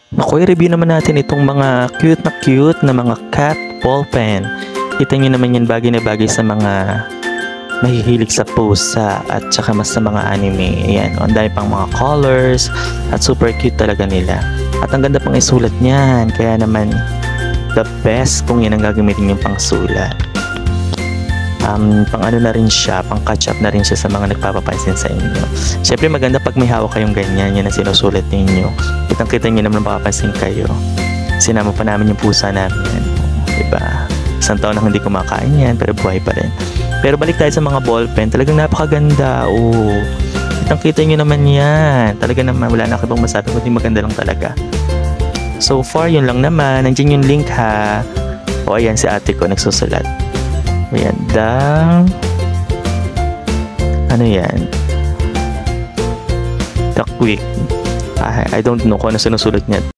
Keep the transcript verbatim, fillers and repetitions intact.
Naku, i-review naman natin itong mga cute na cute na mga cat ball pen. Kita nyo naman yan, bagay na bagay sa mga mahihilig sa pusa at saka mas sa mga anime. Ayan, ang dami pang mga colors at super cute talaga nila. At ang ganda pang isulat niyan, kaya naman the best kung yan ang gagamitin yung pang sulat. Um, pang ano na rin siya, pang catch up na rin siya sa mga nagpapapansin sa inyo. Siyempre maganda pag may hawak kayong ganyan, yan ang sinusulat ninyo. Kitang kita nyo naman makapansin kayo. Sinama pa namin yung pusa namin. Diba? Isang taon na hindi kumakain yan, pero buhay pa rin. Pero balik tayo sa mga ballpen, talagang napakaganda. Oh, kitang kita nyo naman yan. Talaga naman, wala na akong masabi, kundi maganda lang talaga. So far, yun lang naman. Nandiyan yung link ha. O ayan, si ate ko nagsusulat. Ayan, dang ano yan, the quick, I, I don't know kung ano sinusulat niya.